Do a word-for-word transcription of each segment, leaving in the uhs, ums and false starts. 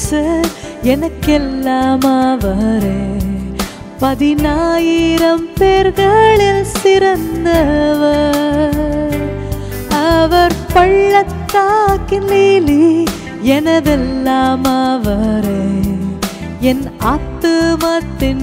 நேசர் எனக்கெல்லாம் அவரே. பதினாயிரம் பேர்களில் சிறந்தவர் அவர். பள்ளத்தாக்கின் லீலி எனதெல்லாம் அவரே. என் ஆத்துமத்தின்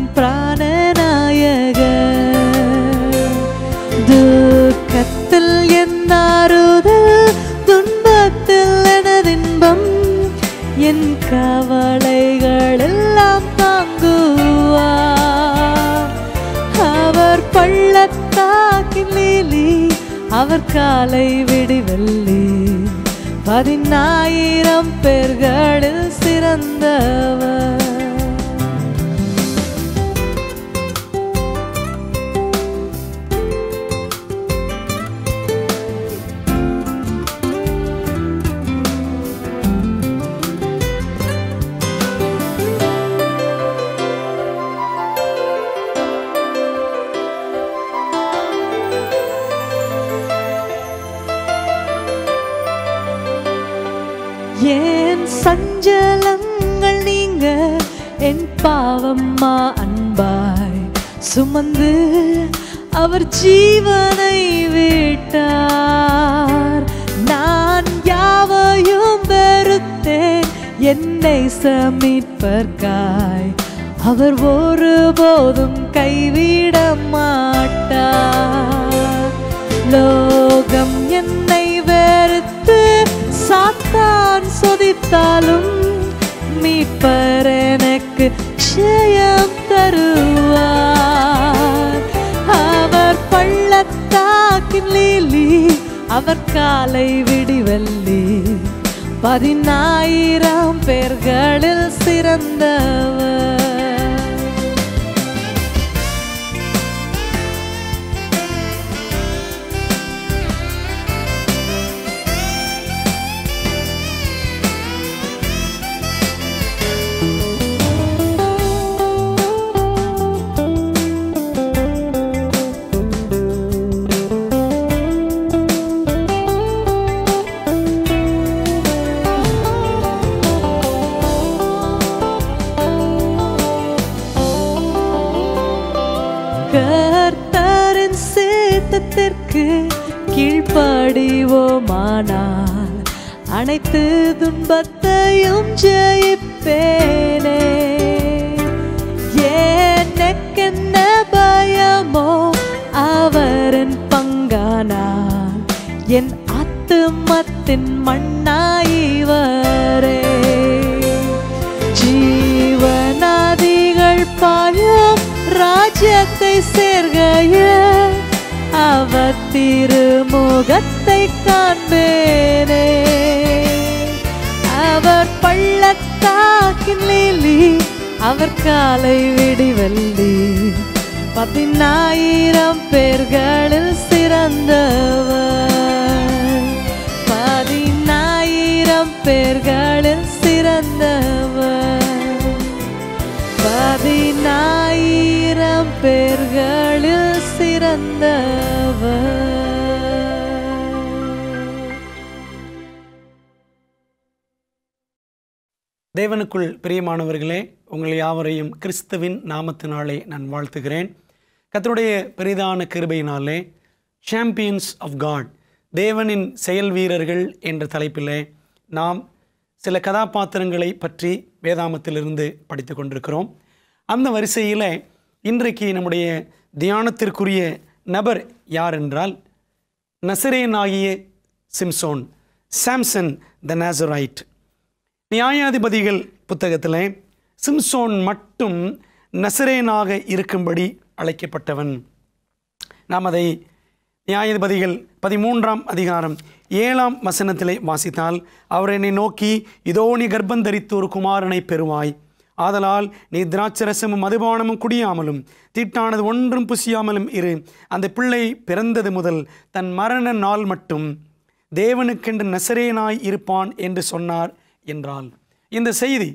பிராணநாயகர். துக்கத்தில் என் ஆறுதல், துன்பத்தில் எனதின்பம். என் கவலைகள் எல்லாம் தாங்குவார். அவர் பள்ளத்தாக்கின் லீலி அவர் காலை விடிவெள்ளி. பதினாயிரம் பேர்களில் சிறந்தவர். என் சஞ்சலங்கள் நீங்க என் பாவம்மா அன்பாய் சுமந்து அவர் ஜீவனை விட்டார். நான் யாவையும் வெறுத்தேன் என்னை சமீட்பர்க்காய். அவர் ஒருபோதும் கைவிட மாட்டார். லோகம் என்னை வெறுத்து சாத்தான் சொதித்தாலும் மீட்பர் எனக்கு ஜெயம் தருவார். அவர் பள்ளத்தாக்கின் லீலி அவர் காலை விடிவெள்ளி. பதினாயிரம் பேர்களில் சிறந்தவர். கர்த்தரின் சித்தத்திற்கு கீழ்ப்படிவோமானால் அனைத்து துன்பத்தையும் ஜெயிப்பேனே. எனக்கென்ன பயமோ அவரின் பங்கானால் என் ஆத்துமத்தின் மண்ணாயிவரே. ஜீவநதிகள் பாயும் ராஜ்யத்தை சேர்கையில் அவர் திருமுகத்தை காண்பேனே. அவர் பள்ளத்தாக்கின் லீலி அவர் காலை விடிவெள்ளி. பதினாயிரம் பேர்களில் சிறந்தவர். பதினாயிரம் பேர்களில் சிறந்தவர். பதினாயிரம் பேர்களில் சிறந்தவர். தேவனுக்குள் பிரியமானவர்களே, உங்கள் யாவரையும் கிறிஸ்துவின் நாமத்தினாலே நான் வாழ்த்துகிறேன். கர்த்தருடைய பெரிதான கிருபையினாலே சாம்பியன்ஸ் ஆஃப் காட், தேவனின் செயல் வீரர்கள் என்ற தலைப்பிலே நாம் சில கதாபாத்திரங்களை பற்றி வேதாமத்திலிருந்து படித்து கொண்டிருக்கிறோம். அந்த வரிசையில் இன்றைக்கு நம்முடைய தியானத்திற்குரிய நபர் யார் என்றால் நசரேயனாகிய சிம்சோன், சாம்சன் த நாசரைட். நியாயாதிபதிகள் புத்தகத்தில் சிம்சோன் மட்டும் நசரேயனாக இருக்கும்படி அழைக்கப்பட்டவன். நாம் அதை நியாயாதிபதிகள் பதிமூன்றாம் அதிகாரம் ஏழாம் வசனத்திலே வாசித்தால், அவர் என்னை நோக்கி, இதோ நீ கர்ப்பந்தரித்து ஒரு குமாரனை பெறுவாய். ஆதலால் நீ திராட்சரசமும் மதுபானமும் குடியாமலும் தீட்டானது ஒன்றும் புசியாமலும் இரு. அந்த பிள்ளை பிறந்தது முதல் தன் மரண நாள் மட்டும் தேவனுக்கென்று நசரேயனாய் இருப்பான் என்று சொன்னார் என்றால், இந்த செய்தி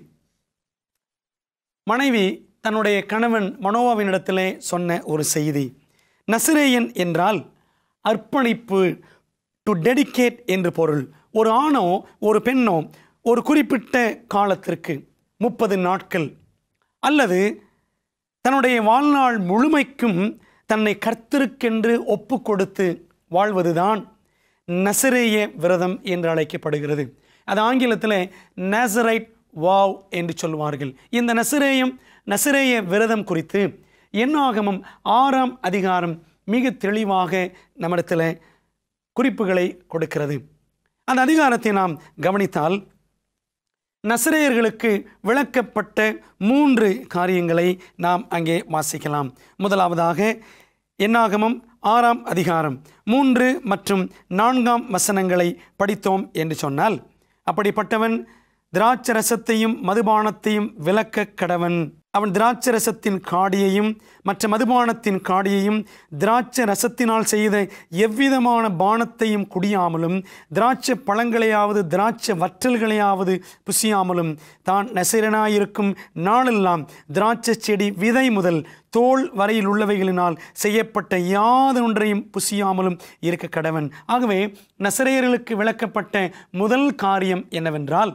மனைவி தன்னுடைய கணவன் மனோவாவினிடத்திலே சொன்ன ஒரு செய்தி. நசரேயன் என்றால் அர்ப்பணிப்பு, டு டெடிகேட் என்று பொருள். ஒரு ஆணோ ஒரு பெண்ணோ ஒரு குறிப்பிட்ட காலத்திற்கு முப்பது நாட்கள் அல்லது தன்னுடைய வாழ்நாள் முழுமைக்கும் தன்னை கர்த்தருக்கென்று ஒப்பு கொடுத்து வாழ்வதுதான் நசரேய விரதம் என்று அழைக்கப்படுகிறது. அது ஆங்கிலத்தில் நாசரைட் வாவ் என்று சொல்வார்கள். இந்த நசரேயம் நசரேய விரதம் குறித்து என்னாகமம் ஆறாம் அதிகாரம் மிக தெளிவாக நம்மிடத்தில் குறிப்புகளை கொடுக்கிறது. அந்த அதிகாரத்தை நாம் கவனித்தால் நசரேயர்களுக்கு விளக்கப்பட்ட மூன்று காரியங்களை நாம் அங்கே வாசிக்கலாம். முதலாவதாக என்னாகமம் ஆறாம் அதிகாரம் மூன்று மற்றும் நான்காம் வசனங்களை படித்தோம் என்று சொன்னால், அப்படிப்பட்டவன் திராட்சரசத்தையும் மதுபானத்தையும் விலக்க கடவன். அவன் திராட்சரசத்தின் காடியையும் மற்ற மதுபானத்தின் காடியையும் திராட்சை ரசத்தினால் செய்த எவ்விதமான பானத்தையும் குடியாமலும் திராட்சை பழங்களையாவது திராட்சை வற்றல்களையாவது புசியாமலும் தான் நசரேயனாயிருக்கும் நாளெல்லாம் திராட்சை செடி விதை முதல் தோல் வரையில் உள்ளவைகளினால் செய்யப்பட்ட யாதொன்றையும் புசியாமலும் இருக்க கடவன். ஆகவே நசரேயர்களுக்கு விளக்கப்பட்ட முதல் காரியம் என்னவென்றால்,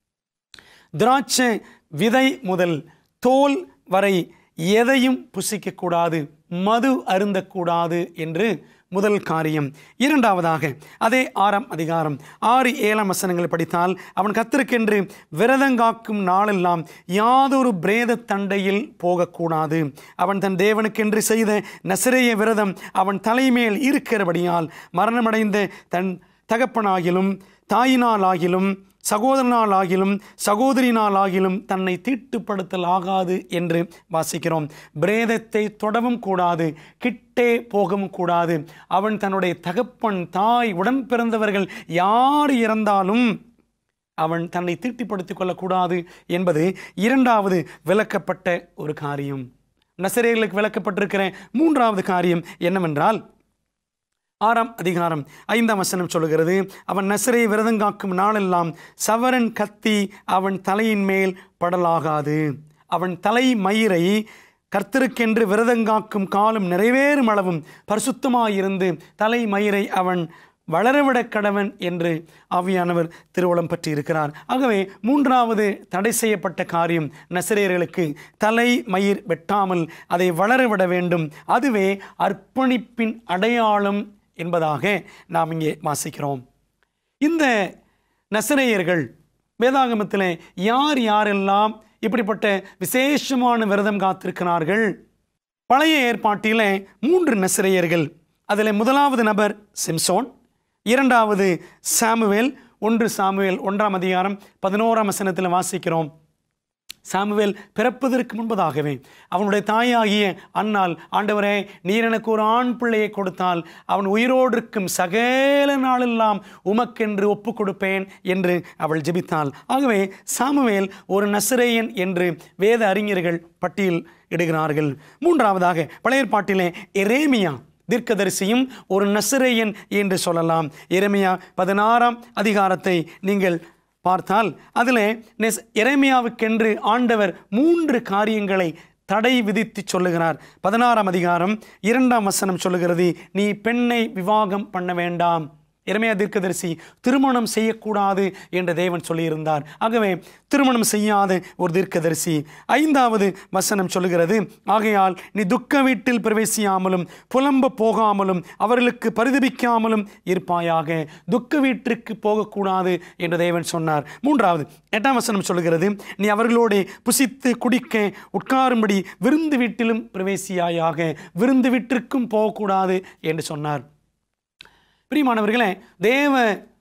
திராட்சை விதை முதல் தோல் வரை எதையும் புசிக்கக்கூடாது, மது அருந்தக்கூடாது என்று முதல் காரியம். இரண்டாவதாக அதே ஆறாம் அதிகாரம் ஆறு ஏழாம் வசனங்களை படித்தால், அவன் கர்த்தருக்கென்று விரதங்காக்கும் நாளெல்லாம் யாதொரு பிரேத தண்டையில் போகக்கூடாது. அவன் தன் தேவனுக்கென்று செய்த நசரேய விரதம் அவன் தலைமேல் இருக்கிறபடியால் மரணமடைந்த தன் தகப்பனாகிலும் தாயினாலாகிலும் சகோதரனாலாகிலும் சகோதரினாலாகிலும் தன்னை தீட்டுப்படுத்தல் ஆகாது என்று வாசிக்கிறோம். பிரேதத்தை தொடவும் கூடாது, கிட்டே போகவும் கூடாது. அவன் தன்னுடைய தகப்பன் தாய் உடன் பிறந்தவர்கள் யார் இறந்தாலும் அவன் தன்னை தீட்டுப்படுத்திக் கொள்ளக்கூடாது என்பது இரண்டாவது விளக்கப்பட்ட ஒரு காரியம். நசரேயர்களுக்கு விளக்கப்பட்டிருக்கிற மூன்றாவது காரியம் என்னவென்றால், ஆறாம் அதிகாரம் ஐந்தாம் வசனம் சொல்லுகிறது, அவன் நசரேய விரதங்காக்கும் நாளெல்லாம் சவரன் கத்தி அவன் தலையின் மேல் படலாகாது. அவன் தலை மயிரை கர்த்தருக்கென்று விரதங்காக்கும் காலம் நிறைவேறும் அளவும் பரிசுத்தமாயிருந்து தலை மயிரை அவன் வளரவிட கடவன் என்று ஆவியானவர் திருவுளம் பற்றி இருக்கிறார். ஆகவே மூன்றாவது தடை செய்யப்பட்ட காரியம் நசரேயர்களுக்கு தலை மயிர் வெட்டாமல் அதை வளரவிட வேண்டும். அதுவே அர்ப்பணிப்பின் அடையாளம் என்பதாக நாம் இங்கே வாசிக்கிறோம். இந்த நசரேயர்கள் வேதாகமத்தில் யார் யாரெல்லாம் இப்படிப்பட்ட விசேஷமான விரதம் காத்திருக்கிறார்கள்? பழைய ஏற்பாட்டில் மூன்று நசரேயர்கள். அதில் முதலாவது நபர் சிம்சோன், இரண்டாவது சாமுவேல். ஒன்று சாமுவேல் ஒன்றாம் அதிகாரம் பதினோராம் வசனத்தில் வாசிக்கிறோம், சாமுவேல் பிறப்பதற்கு முன்பதாகவே அவனுடைய தாயாகிய அன்னாள், ஆண்டவரே நீர் எனக்கு ஒரு ஆண் பிள்ளையை கொடுத்தால் அவன் உயிரோடு இருக்கும் சகல நாளெல்லாம் உமக்கென்று ஒப்பு கொடுப்பேன் என்று அவள் ஜெபித்தாள். ஆகவே சாமுவேல் ஒரு நசரேயன் என்று வேத அறிஞர்கள் பட்டியல் இடுகிறார்கள். மூன்றாவதாக பழைய ஏற்பாட்டிலே எரேமியா தீர்க்கதரிசியும் ஒரு நசரேயன் என்று சொல்லலாம். எரேமியா பதினாறாம் அதிகாரத்தை நீங்கள் பார்த்தால் அதில் நெஸ் எரேமியாவுக்கென்று ஆண்டவர் மூன்று காரியங்களை தடை விதித்து சொல்லுகிறார். பதினாறாம் அதிகாரம் இரண்டாம் வசனம் சொல்லுகிறது, நீ பெண்ணை விவாகம் பண்ண வேண்டாம். எரேமியா தீர்க்கதரிசி திருமணம் செய்யக்கூடாது என்று தேவன் சொல்லியிருந்தார். ஆகவே திருமணம் செய்யாத ஒரு தீர்க்கதரிசி. ஐந்தாவது வசனம் சொல்லுகிறது, ஆகையால் நீ துக்க வீட்டில் பிரவேசியாமலும் புலம்ப போகாமலும் அவர்களுக்கு பரிதபிக்காமலும் இருப்பாயாக. துக்க வீட்டிற்கு போகக்கூடாது என்று தேவன் சொன்னார். மூன்றாவது எட்டாம் வசனம் சொல்லுகிறது, நீ அவர்களோடு புசித்து குடிக்க உட்காரும்படி விருந்து வீட்டிலும் பிரவேசியாயாக. விருந்து வீட்டிற்கும் போகக்கூடாது என்று சொன்னார். பிரியமானவர்களே, தேவ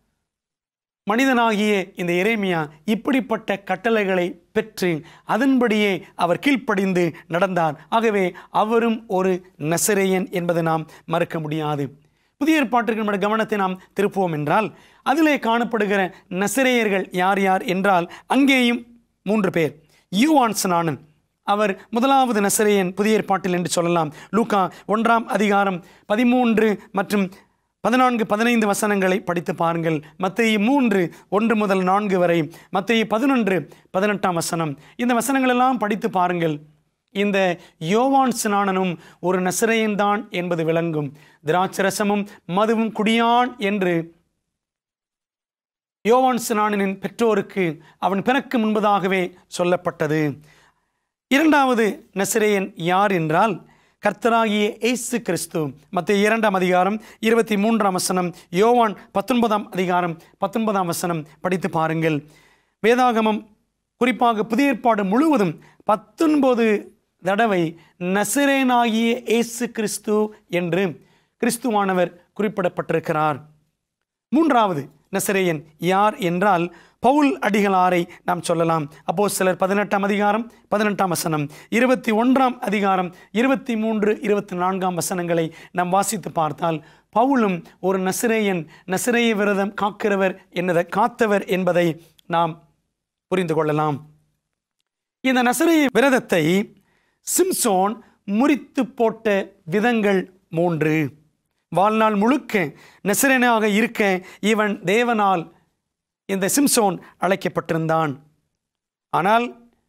மனிதனாகிய இந்த எரேமியா இப்படிப்பட்ட கட்டளைகளை பெற்று அதன்படியே அவர் கீழ்ப்படிந்து நடந்தார். ஆகவே அவரும் ஒரு நசரேயன் என்பதை நாம் மறுக்க முடியாது. புதிய ஏற்பாட்டிற்கு நம்முடைய கவனத்தை நாம் திருப்புவோம் என்றால் அதிலே காணப்படுகிற நசரேயர்கள் யார் யார் என்றால் அங்கேயும் மூன்று பேர். யோவான்ஸ்நானன் அவர் முதலாவது நசரேயன் புதிய ஏற்பாட்டில் என்று சொல்லலாம். லூக்கா ஒன்றாம் அதிகாரம் பதிமூன்று மற்றும் பதினான்கு பதினைந்து வசனங்களை படித்து பாருங்கள். மத்தேயு மூன்று ஒன்று முதல் நான்கு வரை, மத்தேயு பதினொன்று பதினெட்டாம் வசனம், இந்த வசனங்கள் எல்லாம் படித்து பாருங்கள். இந்த யோவான்ஸ்நானனும் ஒரு நசரேயன் தான் என்பது விளங்கும். திராட்சரசமும் மதுவும் குடியான் என்று யோவான் ஸ்நானனின் பெற்றோருக்கு அவன் பிறக்கு முன்பதாகவே சொல்லப்பட்டது. இரண்டாவது நசரேயன் யார் என்றால் கர்த்தராகிய இயேசு கிறிஸ்து. மத்திய இரண்டாம் அதிகாரம் இருபத்தி மூன்றாம் வசனம், யோவான் பத்தொன்பதாம் அதிகாரம் பத்தொன்பதாம் வசனம் படித்து பாருங்கள். வேதாகமம் குறிப்பாக புதிய ஏற்பாடு முழுவதும் பத்தொன்பது தடவை நசரேயனாகிய இயேசு கிறிஸ்து என்று கிறிஸ்துவானவர் குறிப்பிடப்பட்டிருக்கிறார். மூன்றாவது நசரேயன் யார் என்றால் பவுல் அடிகளாரை நாம் சொல்லலாம். அப்போஸ்தலர் பதினெட்டாம் அதிகாரம் பதினெட்டாம் வசனம், இருபத்தி ஒன்றாம் அதிகாரம் இருபத்தி மூன்று இருபத்தி நான்காம் வசனங்களை நாம் வாசித்து பார்த்தால் பவுலும் ஒரு நசரேயன், நசரேய விரதம் காக்கிறவர் என்னதை காத்தவர் என்பதை நாம் புரிந்து கொள்ளலாம். இந்த நசரேய விரதத்தை சிம்சோன் முறித்து போட்ட விதங்கள் மூன்று. வாழ்நாள் முழுக்க நசரேயனாக இருக்க இவன் தேவனால் இந்த சிம்சோன் அழைக்கப்பட்டிருந்தான். ஆனால்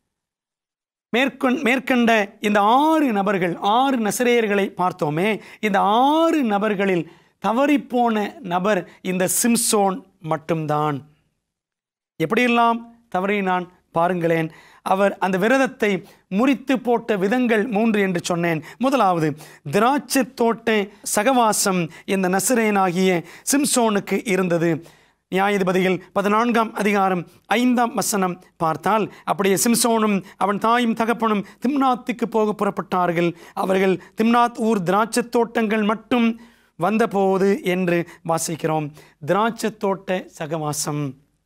மேற்கொண் மேற்கண்ட இந்த ஆறு நபர்கள், ஆறு நசரேயர்களை பார்த்தோமே, இந்த ஆறு நபர்களில் தவறிப்போன நபர் இந்த சிம்சோன் மட்டும்தான். எப்படியெல்லாம் தவறினான் பாருங்களேன். அவர் அந்த விரதத்தை முறித்து போட்ட விதங்கள் மூன்று என்று சொன்னேன். முதலாவது, திராட்சை தோட்ட சகவாசம் இந்த நசரேயனாகிய சிம்சோனுக்கு இருந்தது. நியாயாதிபதிகள் பதினான்காம் அதிகாரம் ஐந்தாம் வசனம் பார்த்தால், அப்படியே சிம்சோனும் அவன் தாயும் தகப்பனும் திம்னாத்துக்கு போக புறப்பட்டார்கள். அவர்கள் திம்னாத் ஊர் திராட்சை தோட்டங்கள் மட்டும் வந்தபோது என்று வாசிக்கிறோம். திராட்சை தோட்ட சகவாசம்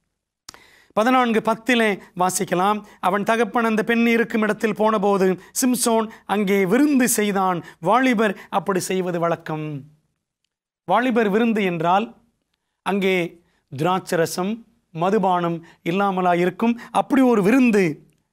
பதினான்கு பத்திலே வாசிக்கலாம். அவன் தகப்பன் அந்த பெண் இருக்கும் இடத்தில் போனபோது சிம்சோன் அங்கே விருந்து செய்தான். வாலிபர் அப்படி செய்வது வழக்கம். வாலிபர் விருந்து என்றால் அங்கே திராட்சரசம் மதுபானம் இல்லாமலா இருக்கும். அப்படி ஒரு விருந்து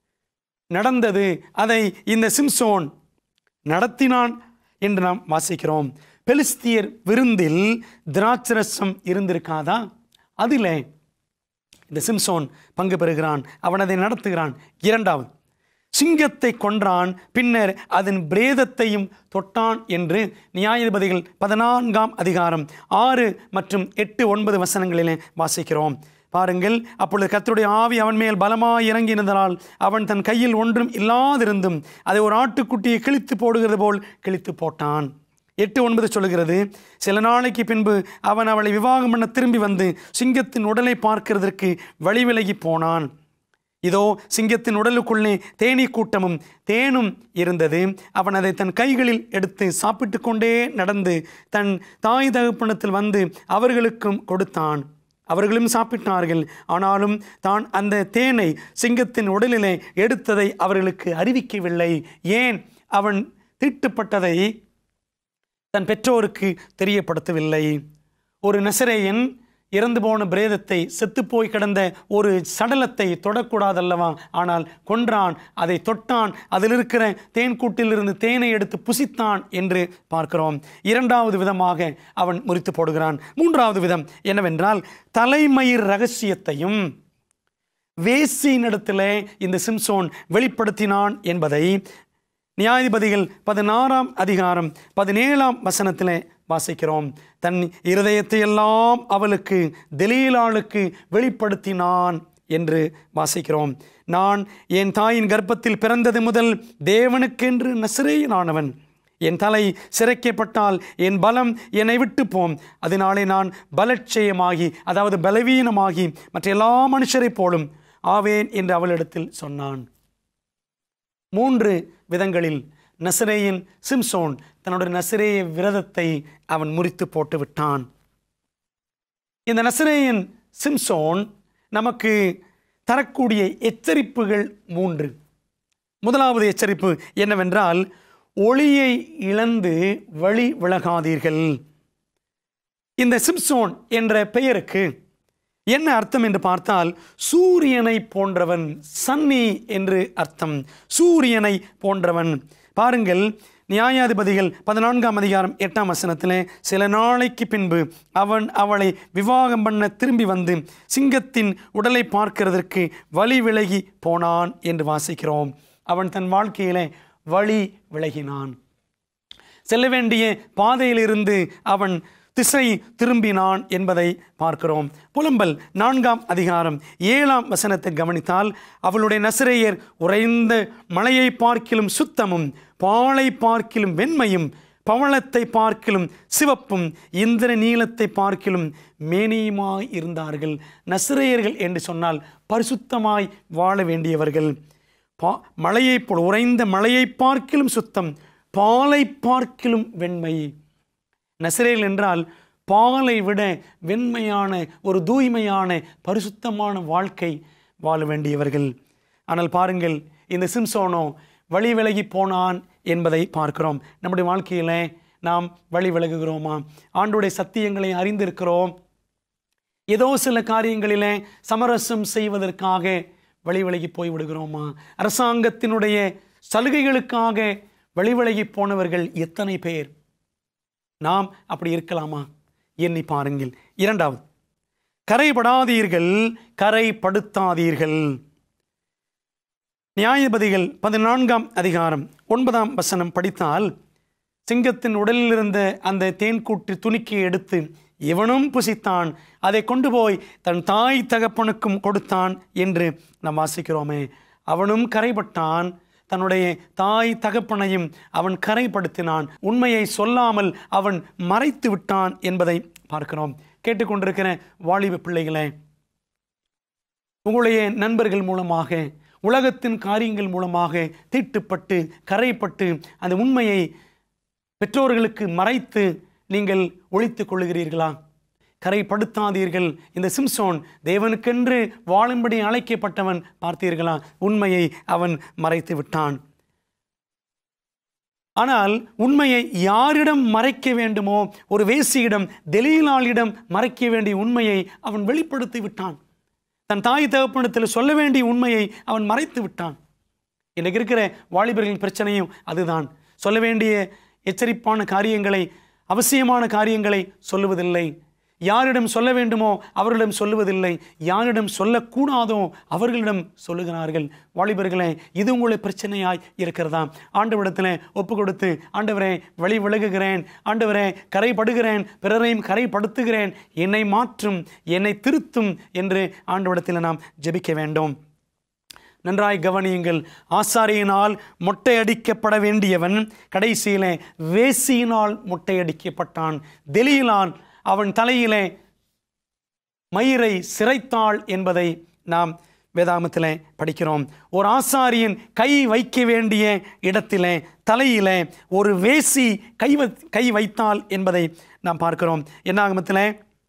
நடந்தது. அதை இந்த சிம்சோன் நடத்தினான் என்று நாம் வாசிக்கிறோம். பெலிஸ்தியர் விருந்தில் திராட்சரசம் இருந்திருக்காதா? அதிலே இந்த சிம்சோன் பங்கு பெறுகிறான். அவன் அதை நடத்துகிறான். இரண்டாவது, சிங்கத்தை கொன்றான், பின்னர் அதன் பிரேதத்தையும் தொட்டான் என்று நியாயாதிபதிகள் பதினான்காம் அதிகாரம் ஆறு மற்றும் எட்டு ஒன்பது வசனங்களிலே வாசிக்கிறோம். பாருங்கள். அப்பொழுது கர்த்தருடைய ஆவி அவன் மேல் பலமாய் இறங்கினதால் அவன் தன் கையில் ஒன்றும் இல்லாதிருந்தும் அதை ஒரு ஆட்டுக்குட்டியை கிழித்து போடுகிறது போல் கிழித்து போட்டான். எட்டு ஒன்பது சொல்லுகிறது, சில நாளைக்கு பின்பு அவன் அவளை விவாகம் பண்ண திரும்பி வந்து சிங்கத்தின் உடலை பார்க்கிறதற்கு வழி விலகி போனான். இதோ சிங்கத்தின் உடலுக்குள்ளே தேனீ கூட்டமும் தேனும் இருந்தது. அவன் அதை தன் கைகளில் எடுத்து சாப்பிட்டு கொண்டே நடந்து தன் தாய் தகப்பனத்தில் வந்து அவர்களுக்கும் கொடுத்தான். அவர்களும் சாப்பிட்டார்கள். ஆனாலும் தான் அந்த தேனை சிங்கத்தின் உடலிலே எடுத்ததை அவர்களுக்கு அறிவிக்கவில்லை. ஏன்? அவன் தீட்டுப்பட்டதை தன் பெற்றோருக்கு தெரியப்படுத்தவில்லை. ஒரு நசரேயன் இறந்து போன பிரேதத்தை, செத்துப்போய் கிடந்த ஒரு சடலத்தை தொடக்கூடாதல்லவா? ஆனால் கொன்றான், அதை தொட்டான், அதில் இருக்கிற தேன்கூட்டில் இருந்து தேனை எடுத்து புசித்தான் என்று பார்க்கிறோம். இரண்டாவது விதமாக அவன் முறித்து போடுகிறான். மூன்றாவது விதம் என்னவென்றால், தலைமயிர் ரகசியத்தையும் வேசியினிடத்திலே இந்த சிம்சோன் வெளிப்படுத்தினான் என்பதை நியாயாதிபதிகள் பதினாறாம் அதிகாரம் பதினேழாம் வசனத்திலே வாசிக்கிறோம். தன் இருதயத்தை எல்லாம் அவளுக்கு தெலீலாளுக்கு வெளிப்படுத்தினான் என்று வாசிக்கிறோம். நான் என் தாயின் கர்ப்பத்தில் பிறந்தது முதல் தேவனுக்கென்று நசரேயனானவன். என் தலை சிரைக்கப்பட்டால் என் பலம் என்னை விட்டு போம். அதனாலே நான் பலட்சயமாகி, அதாவது பலவீனமாகி மற்ற எல்லா மனுஷரை போலும் ஆவேன் என்று அவளிடத்தில் சொன்னான். மூன்று விதங்களில் நசரேயன் சிம்சோன் தன்னுடைய நசரேய விரதத்தை அவன் முறித்து போட்டு விட்டான். இந்த நசரேயன் சிம்சோன் நமக்கு தரக்கூடிய எச்சரிப்புகள் மூன்று. முதலாவது எச்சரிப்பு என்னவென்றால், ஒளியை இழந்து வழி விலகாதீர்கள். இந்த சிம்சோன் என்ற பெயருக்கு என்ன அர்த்தம் என்று பார்த்தால், சூரியனை போன்றவன், சன்னி என்று அர்த்தம். சூரியனை போன்றவன். பாருங்கள், நியாயாதிபதிகள் பதினான்காம் அதிகாரம் எட்டாம் வசனத்திலே, சில நாளைக்கு பின்பு அவன் அவளை விவாகம் பண்ண திரும்பி வந்து சிங்கத்தின் உடலை பார்க்கிறதற்கு வழி விலகி போனான் என்று வாசிக்கிறோம். அவன் தன் வாழ்க்கையிலே வழி விலகினான். செல்ல வேண்டிய பாதையிலிருந்து அவன் திசை திரும்பினான் என்பதை பார்க்கிறோம். புலம்பல் நான்காம் அதிகாரம் ஏழாம் வசனத்தை கவனித்தால், அவளுடைய நசரேயர் உறைந்த மலையை பார்க்கிலும் சுத்தமும், பாலை பார்க்கிலும் வெண்மையும், பவளத்தை பார்க்கிலும் சிவப்பும், இந்திர நீலத்தை பார்க்கிலும் மேனியுமாய் இருந்தார்கள். நசரேயர்கள் என்று சொன்னால் பரிசுத்தமாய் வாழ வேண்டியவர்கள். பா மலையை போல் உறைந்த மலையை பார்க்கிலும் சுத்தம், பாலை பார்க்கிலும் வெண்மை. நசரேயர்கள் என்றால் பாலை விட வெண்மையான ஒரு தூய்மையான பரிசுத்தமான வாழ்க்கை வாழ வேண்டியவர்கள். ஆனால் பாருங்கள், இந்த சிம்சோனோ வழி விலகி போனான் என்பதை பார்க்கிறோம். நம்முடைய வாழ்க்கையில் நாம் வழி விலகுகிறோமா? ஆண்டோடைய சத்தியங்களை அறிந்திருக்கிறோம். ஏதோ சில காரியங்களிலே சமரசம் செய்வதற்காக வழி விலகி போய்விடுகிறோமா? அரசாங்கத்தினுடைய சலுகைகளுக்காக வழி விலகி போனவர்கள் எத்தனை பேர்? நாம் அப்படி இருக்கலாமா? எண்ணி பாருங்கள். இரண்டாவது, கரைபடாதீர்கள், கரைப்படுத்தாதீர்கள். நியாயாதிபதிகள் பதினான்காம் அதிகாரம் ஒன்பதாம் வசனம் படித்தால், சிங்கத்தின் உடலில் இருந்த அந்த தேன்கூட்டு துணிக்கை எடுத்து இவனும் புசித்தான், அதை கொண்டு போய் தன் தாய் தகப்பனுக்கும் கொடுத்தான் என்று நாம் வாசிக்கிறோமே. அவனும் கரைபட்டான், தன்னுடைய தாய் தகப்பனையும் அவன் கரைப்படுத்தினான், உண்மையை சொல்லாமல் அவன் மறைத்து விட்டான் என்பதை பார்க்கிறோம். கேட்டுக்கொண்டிருக்கிற வாலிப பிள்ளைகளே, உங்களுடைய நண்பர்கள் மூலமாக, உலகத்தின் காரியங்கள் மூலமாக தீட்டுப்பட்டு கரைப்பட்டு அந்த உண்மையை பெற்றோர்களுக்கு மறைத்து நீங்கள் ஒழித்துக் கொள்ளுகிறீர்களா? கரைப்படுத்தாதீர்கள். இந்த சிம்சோன் தேவனுக்கென்று வாழும்படி அழைக்கப்பட்டவன், பார்த்தீர்களா? உண்மையை அவன் மறைத்து விட்டான். ஆனால் உண்மையை யாரிடம் மறைக்க வேண்டுமோ, ஒரு வேசியிடம், தெலீலாளிடம் மறைக்க வேண்டிய உண்மையை அவன் வெளிப்படுத்தி விட்டான். தன் தாய் தகப்பனிடத்தில் சொல்ல வேண்டிய உண்மையை அவன் மறைத்து விட்டான். இன்றைக்கு இருக்கிற வாலிபர்களின் பிரச்சனையும் அதுதான். சொல்ல வேண்டிய எச்சரிப்பான காரியங்களை, அவசியமான காரியங்களை சொல்லுவதில்லை. யாரிடம் சொல்ல வேண்டுமோ அவர்களிடம் சொல்லுவதில்லை. யாரிடம் சொல்லக்கூடாதோ அவர்களிடம் சொல்லுகிறார்கள். வாலிபர்களே, இது உங்களுடைய பிரச்சனையாய் இருக்கிறதா? ஆண்டவரிடத்தில் ஒப்பு கொடுத்து, ஆண்டவரே வழி விலகுகிறேன், ஆண்டவரே கரைப்படுகிறேன், பிறரையும் கரைப்படுத்துகிறேன், என்னை மாற்றும், என்னை திருத்தும் என்று ஆண்டவரிடத்தில் நாம் ஜெபிக்க வேண்டும். நன்றாய் கவனியுங்கள். ஆசாரியினால் மொட்டையடிக்கப்பட வேண்டியவன் கடைசியிலே வேசியினால் மொட்டையடிக்கப்பட்டான். தெலீலால் அவன் தலையிலே மயிரை சிரைத்தாள் என்பதை நாம் வேதாகமத்திலே படிக்கிறோம். ஒரு ஆசாரியன் கை வைக்க வேண்டிய இடத்திலே, தலையிலே ஒரு வேசி கை கை வைத்தாள் என்பதை நாம் பார்க்கிறோம். என்னாகமத்திலே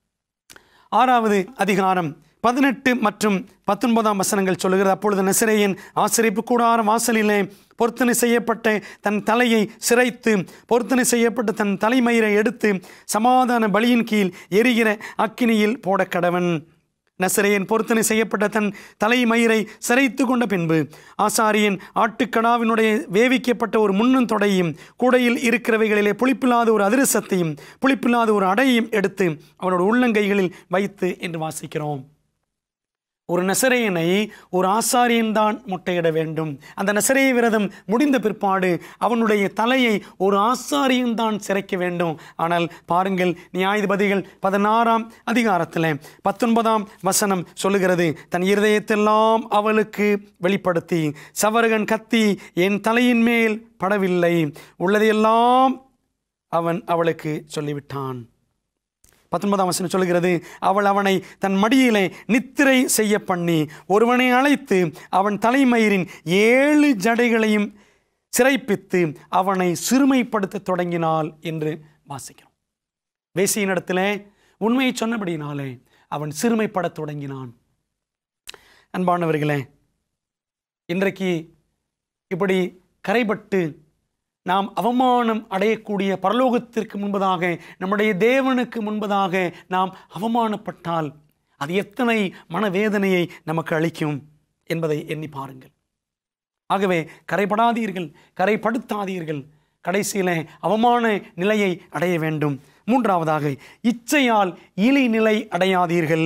ஆறாவது அதிகாரம் பதினெட்டு மற்றும் பத்தொன்பதாம் வசனங்கள் சொல்லுகிறது. அப்பொழுது நசரேயன் ஆசரிப்பு கூடார வாசலிலே பொருத்தனை செய்யப்பட்ட தன் தலையை சிரைத்து, பொருத்தனை செய்யப்பட்ட தன் தலைமயிரை எடுத்து சமாதான பலியின் கீழ் எரிகிற அக்கினியில் போட கடவன். நசரேயன் பொருத்தனை செய்யப்பட்ட தன் தலைமயிரை சிரைத்து கொண்ட பின்பு ஆசாரியன் ஆட்டுக்கடாவினுடைய வேவிக்கப்பட்ட ஒரு முன்னும் தொடையும் கூடையில் இருக்கிறவைகளிலே புளிப்பில்லாத ஒரு அதிரசத்தையும் புளிப்பில்லாத ஒரு அடையையும் எடுத்து அவனோட உள்ளங்கைகளில் வைத்து என்று வாசிக்கிறோம். ஒரு நசரேயனை ஒரு ஆசாரியன் தான் மொட்டையிட வேண்டும். அந்த நசரேய விரதம் முடிந்த பிற்பாடு அவனுடைய தலையை ஒரு ஆசாரியன் தான் சிரைக்க வேண்டும். ஆனால் பாருங்கள், நியாயாதிபதிகள் பதினாறாம் அதிகாரத்தில் பத்தொன்பதாம் வசனம் சொல்லுகிறது, தன் இருதயத்தெல்லாம் அவளுக்கு வெளிப்படுத்தி சவரகன் கத்தி என் தலையின் மேல் படவில்லை, உள்ளதையெல்லாம் அவன் அவளுக்கு சொல்லிவிட்டான். பத்தொன்பதாம் வசனம் சொல்லுகிறது, அவள் அவனை தன் மடியிலே நித்திரை செய்ய பண்ணி ஒருவனை அழைத்து அவன் தலைமயிரின் ஏழு ஜடைகளையும் சிறைப்பித்து அவனை சிறுமைப்படுத்த தொடங்கினாள் என்று வாசிக்கிறோம். வேசியினிடத்திலே உண்மையை சொன்னபடினாலே அவன் சிறுமைப்பட தொடங்கினான். அன்பானவர்களே, இன்றைக்கு இப்படி கரைபட்டு நாம் அவமானம் அடையக்கூடிய, பரலோகத்திற்கு முன்பதாக, நம்முடைய தேவனுக்கு முன்பதாக நாம் அவமானப்பட்டால் அது எத்தனை மனவேதனையை நமக்கு அளிக்கும் என்பதை எண்ணி பாருங்கள். ஆகவே கரைபடாதீர்கள், கரைப்படுத்தாதீர்கள். கடைசியிலே அவமான நிலையை அடைய வேண்டும். மூன்றாவதாக, இச்சையால் இழி நிலை அடையாதீர்கள்.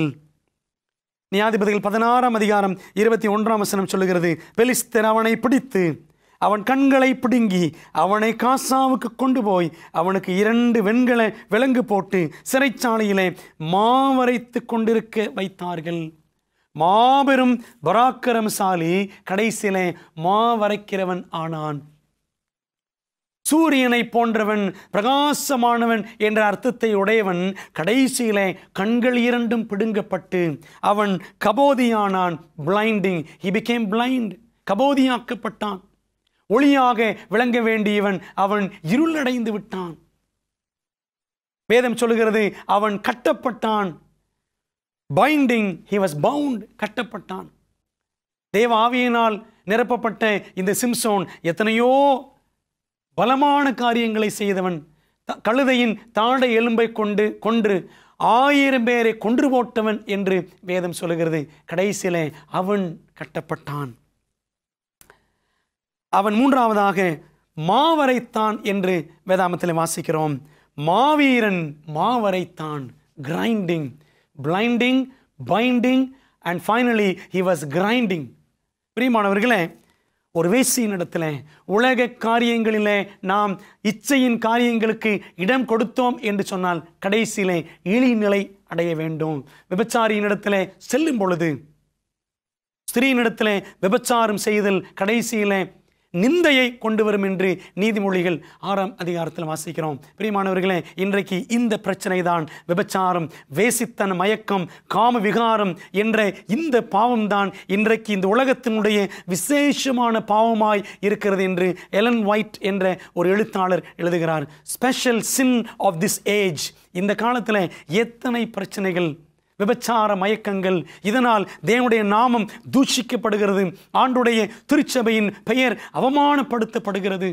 நியாயாதிபதிகள் பதினாறாம் அதிகாரம் இருபத்தி ஒன்றாம் வசனம் சொல்லுகிறது, பெலிஸ்தர் அவனை பிடித்து அவன் கண்களை பிடுங்கி அவனை காசாவுக்கு கொண்டு போய் அவனுக்கு இரண்டு வெண்கல விலங்கு போட்டு சிறைச்சாலையிலே மாவரைத்து கொண்டிருக்க வைத்தார்கள். மாபெரும் பராக்கிரமசாலி கடைசியிலே மாவரைக்கிறவன் ஆனான். சூரியனை போன்றவன், பிரகாசமானவன் என்ற அர்த்தத்தை உடையவன் கடைசியிலே கண்கள் இரண்டும் பிடுங்கப்பட்டு அவன் கபோதியானான். Blinding, he became blind. கபோதியாக்கப்பட்டான். ஒளியாக விளங்க வேண்டியவன் அவன் இருளடைந்து விட்டான். வேதம் சொல்லுகிறது அவன் கட்டப்பட்டான். பைண்டிங், he was bound, கட்டப்பட்டான். தேவ ஆவியினால் நிரப்பப்பட்ட இந்த சிம்சோன் எத்தனையோ பலமான காரியங்களை செய்தவன். கழுதையின் தாடை எலும்பை கொண்டு கொன்று ஆயிரம் பேரை கொன்று போட்டவன் என்று வேதம் சொல்லுகிறது. கடைசியிலே அவன் கட்டப்பட்டான். அவன் மூன்றாவதாக மாவரைத்தான் என்று வேதாமத்தில் வாசிக்கிறோம். மாவீரன் மாவரைத்தான். Grinding, blinding, binding and finally he was grinding. பிரியமானவர்களே, ஒரு வேசியின் இடத்துல உலக காரியங்களிலே நாம் இச்சையின் காரியங்களுக்கு இடம் கொடுத்தோம் என்று சொன்னால் கடைசியிலே இழிநிலை அடைய வேண்டும். விபச்சாரியின் இடத்துல செல்லும் பொழுது, ஸ்திரீனிடத்திலே விபச்சாரம் செய்தல் கடைசியிலே நிந்தையை கொண்டு வரும் என்று நீதிமொழிகள் ஆறாம் அதிகாரத்தில் வாசிக்கிறோம். பிரியமானவர்களே, இன்றைக்கு இந்த பிரச்சனை தான் விபச்சாரம், வேசித்தன, மயக்கம், காம விகாரம் என்ற இந்த பாவம் தான் இன்றைக்கு இந்த உலகத்தினுடைய விசேஷமான பாவமாய் இருக்கிறது என்று எலன் ஒயிட் என்ற ஒரு எழுத்தாளர் எழுதுகிறார். Special sin of this age. இந்த காலத்தில் எத்தனை பிரச்சனைகள், விபச்சார மயக்கங்கள், இதனால் தேவனுடைய நாமம் தூஷிக்கப்படுகிறது. ஆண்டுடைய திருச்சபையின் பெயர் அவமானப்படுத்தப்படுகிறது.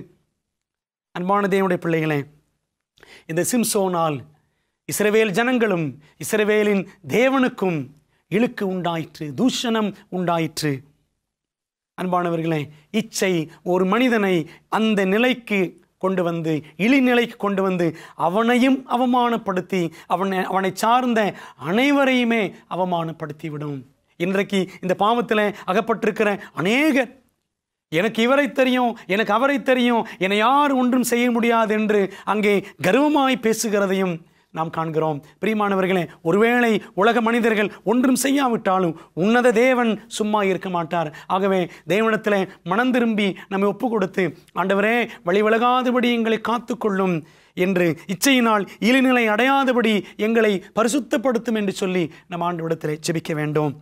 அன்பான தேவனுடைய பிள்ளைகளே, இந்த சிம்சோனால் இஸ்ரவேல் ஜனங்களும் இஸ்ரவேலின் தேவனுக்கும் இழுக்கு உண்டாயிற்று, தூஷணம் உண்டாயிற்று. அன்பானவர்களே, இச்சை ஒரு மனிதனை அந்த நிலைக்கு கொண்டு வந்து, இழிநிலைக்கு கொண்டு வந்து அவனையும் அவமானப்படுத்தி அவனை அவனை சார்ந்த அனைவரையுமே அவமானப்படுத்தி விடும். இன்றைக்கு இந்த பாவத்தில் அகப்பட்டிருக்கிற அநேகர், எனக்கு இவரை தெரியும், எனக்கு அவரை தெரியும், என்னை யார் ஒன்றும் செய்ய முடியாது என்று அங்கே கர்வமாய் பேசுகிறதையும் நாம் காண்கிறோம். பிரியமானவர்களே, ஒருவேளை உலக மனிதர்கள் ஒன்றும் செய்யாவிட்டாலும் உன்னத தேவன் சும்மா இருக்க மாட்டார். ஆகவே தேவனிடத்தில் மனம் திரும்பி நம்மை ஒப்பு கொடுத்து, ஆண்டவரே வழி விலகாதபடி எங்களை காத்துக்கொள்ளும் என்று, இச்சையினால் இழிநிலை அடையாதபடி எங்களை பரிசுத்தப்படுத்தும் என்று சொல்லி நம் ஆண்டவரிடத்தில் ஜெபிக்க வேண்டும்.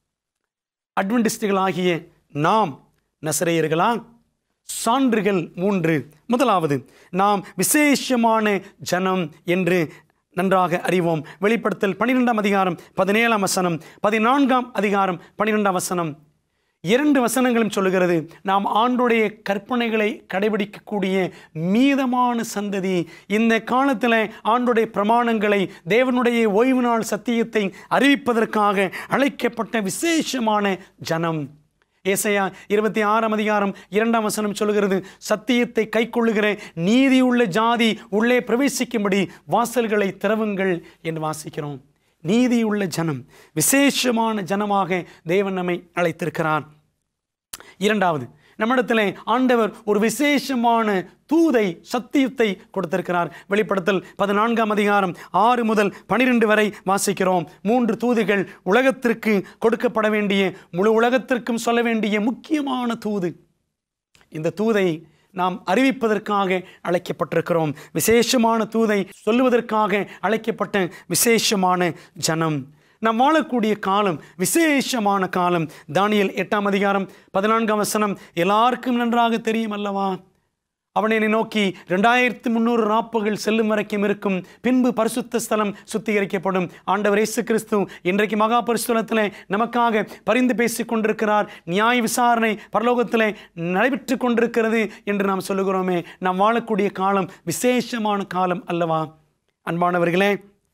அட்வென்டிஸ்டுகளாகிய நாம் நசரேயர்களா? சான்றுகள் மூன்று. முதலாவது, நாம் விசேஷமான ஜனம் என்று நன்றாக அறிவோம். வெளிப்படுத்தல் பன்னிரெண்டாம் அதிகாரம் பதினேழாம் வசனம், பதினான்காம் அதிகாரம் பன்னிரெண்டாம் வசனம், இரண்டு வசனங்களும் சொல்லுகிறது, நாம் ஆண்டுடைய கற்பனைகளை கடைபிடிக்கக்கூடிய மீதமான சந்ததி. இந்த காலத்தில் ஆண்டுடைய பிரமாணங்களை, தேவனுடைய ஓய்வு நாள் சத்தியத்தை அறிவிப்பதற்காக அழைக்கப்பட்ட விசேஷமான ஜனம். ஏசாயா இருபத்தி ஆறாம் அதிகாரம் இரண்டாம் வசனம் சொல்லுகிறது, சத்தியத்தை கை கொள்ளுகிற நீதியுள்ள ஜாதி உள்ளே பிரவேசிக்கும்படி வாசல்களை திறவுங்கள் என்று வாசிக்கிறோம். நீதியுள்ள ஜனம், விசேஷமான ஜனமாக தேவன் நம்மை அழைத்திருக்கிறார். இரண்டாவது, நம்மிடத்தில் ஆண்டவர் ஒரு விசேஷமான தூதை, சத்தியத்தை கொடுத்திருக்கிறார். வெளிப்படுத்தல் பதினான்காம் அதிகாரம் ஆறு முதல் பனிரெண்டு வரை வாசிக்கிறோம். மூன்று தூதுகள் உலகத்திற்கு கொடுக்கப்பட வேண்டிய, முழு உலகத்திற்கும் சொல்ல வேண்டிய முக்கியமான தூது. இந்த தூதை நாம் அறிவிப்பதற்காக அழைக்கப்பட்டிருக்கிறோம். விசேஷமான தூதை சொல்லுவதற்காக அழைக்கப்பட்ட விசேஷமான ஜனம். நாம் வாழக்கூடிய காலம் விசேஷமான காலம். தானியேல் எட்டாம் அதிகாரம் பதினான்காம் வசனம் எல்லாருக்கும் நன்றாக தெரியும் அல்லவா? அவன் என்னை நோக்கி, இரண்டாயிரத்தி முன்னூறு நாற்பகள் செல்லும் வரைக்கும் இருக்கும், பின்பு பரிசுத்த ஸ்தலம் சுத்திகரிக்கப்படும். ஆண்டவர் இயேசு கிறிஸ்து இன்றைக்கு மகா பரிசுத்தலத்தில் நமக்காக பரிந்து பேசிக் கொண்டிருக்கிறார். நியாய விசாரணை பரலோகத்தில் நடைபெற்று கொண்டிருக்கிறது என்று நாம் சொல்லுகிறோமே. நாம் வாழக்கூடிய காலம் விசேஷமான காலம் அல்லவா? அன்பானவர்களே,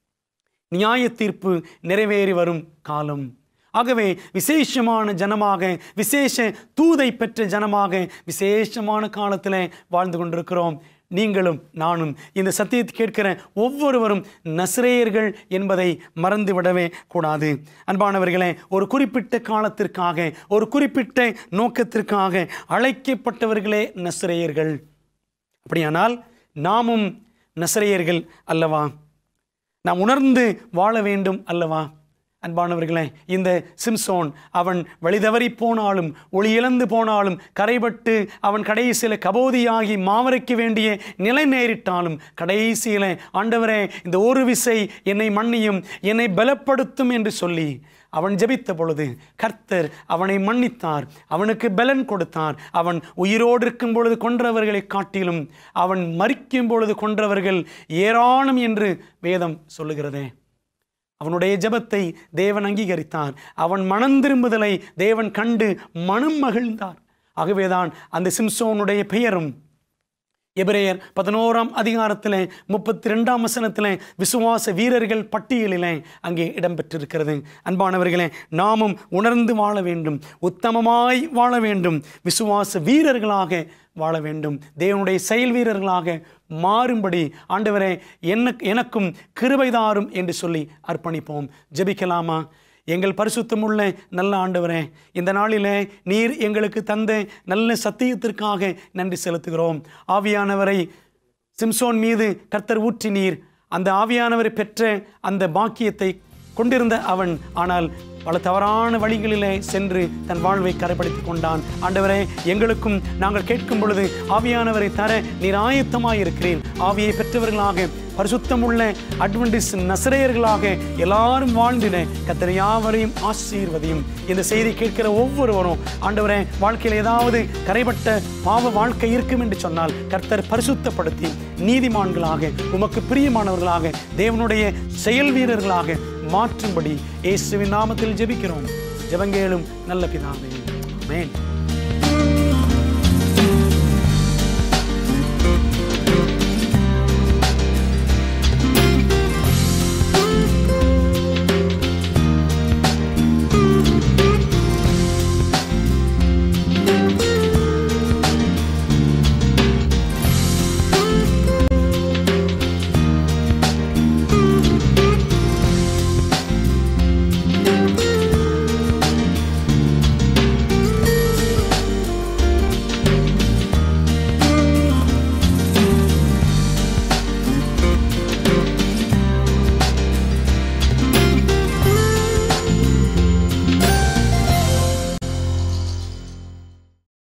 நியாய தீர்ப்பு நிறைவேறி வரும் காலம். ஆகவே விசேஷமான ஜனமாக, விசேஷ தூதை பெற்ற ஜனமாக விசேஷமான காலத்தில் வாழ்ந்து கொண்டிருக்கிறோம். நீங்களும் நானும் இந்த சத்தியத்தை கேட்கிற ஒவ்வொருவரும் நசரேயர்கள் என்பதை மறந்துவிடவே கூடாது. அன்பானவர்களே, ஒரு குறிப்பிட்ட காலத்திற்காக, ஒரு குறிப்பிட்ட நோக்கத்திற்காக அழைக்கப்பட்டவர்களே நசரேயர்கள். அப்படியானால் நாமும் நசரேயர்கள் அல்லவா? நாம் உணர்ந்து வாழ வேண்டும் அல்லவா? அன்பானவர்களே, இந்த சிம்சோன் அவன் வழிதவறி போனாலும், ஒளி இழந்து போனாலும், கரைபட்டு அவன் கடைசியில் கபோதியாகி மாவரைக்க வேண்டிய நிலை நேரிட்டாலும், கடைசியில் ஆண்டவரே இந்த ஒரு விசை என்னை மன்னியும், என்னை பலப்படுத்தும் என்று சொல்லி அவன் ஜெபித்த பொழுது கர்த்தர் அவனை மன்னித்தார், அவனுக்கு பலன் கொடுத்தார். அவன் உயிரோடு இருக்கும் பொழுது கொன்றவர்களை காட்டிலும் அவன் மரிக்கும் பொழுது கொன்றவர்கள் ஏராளம் என்று வேதம் சொல்லுகிறதே. அவனுடைய ஜெபத்தை தேவன் அங்கீகரித்தார். அவன் மனம் திரும்புதலை தேவன் கண்டு மனம் மகிழ்ந்தார். ஆகவேதான் அந்த சிம்சோனுடைய பெயரும் எபிரேயர் பதினோராம் அதிகாரத்திலே முப்பத்தி ரெண்டாம் வசனத்திலே விசுவாச வீரர்கள் பட்டியலிலே அங்கே இடம்பெற்றிருக்கிறது. அன்பானவர்களே, நாமும் உணர்ந்து வாழ வேண்டும், உத்தமமாய் வாழ வேண்டும், விசுவாச வீரர்களாக வாழ வேண்டும், தேவனுடைய செயல் வீரர்களாக மாறும்படி ஆண்டவரே எனக்கு எனக்கும் கிருபை தாரும் என்று சொல்லி அர்ப்பணிப்போம். ஜெபிக்கலாமா? எங்கள் பரிசுத்தமுள்ள நல்ல ஆண்டவரே, இந்த நாளிலே நீர் எங்களுக்கு தந்த நல்ல சத்தியத்திற்காக நன்றி செலுத்துகிறோம். ஆவியானவரை சிம்சோன் மீது கர்த்தர் ஊற்றினீர். அந்த ஆவியானவரை பெற்ற அந்த பாக்கியத்தை கொண்டிருந்த அவன் ஆனால் பல தவறான வழிகளிலே சென்று தன் வாழ்வை கரைப்படுத்திக் கொண்டான். ஆண்டவரே, எங்களுக்கும் நாங்கள் கேட்கும் பொழுது ஆவியானவரை தர நீர் ஆயத்தமாயிருக்கிறேன். ஆவியை பெற்றவர்களாக, பரிசுத்தமுள்ள அட்வென்டிஸ் நசரேயர்களாக எல்லாரும் வாழ்ந்திட கர்த்தர் யாவரையும் ஆசீர்வதியும். இந்த செய்தி கேட்கிற ஒவ்வொருவரும் ஆண்டவரே, வாழ்க்கையில் ஏதாவது கரைபட்ட பாவ வாழ்க்கை இருக்கும் என்று சொன்னால் கர்த்தர் பரிசுத்தப்படுத்தி நீதிமான்களாக, உமக்கு பிரியமானவர்களாக, தேவனுடைய செயல் வீரர்களாக மாற்றும்படி இயேசுவின் நாமத்தில் ஜெபிக்கிறோம். ஜெபங்கேளும் நல்ல பிதாவே. ஆமென்.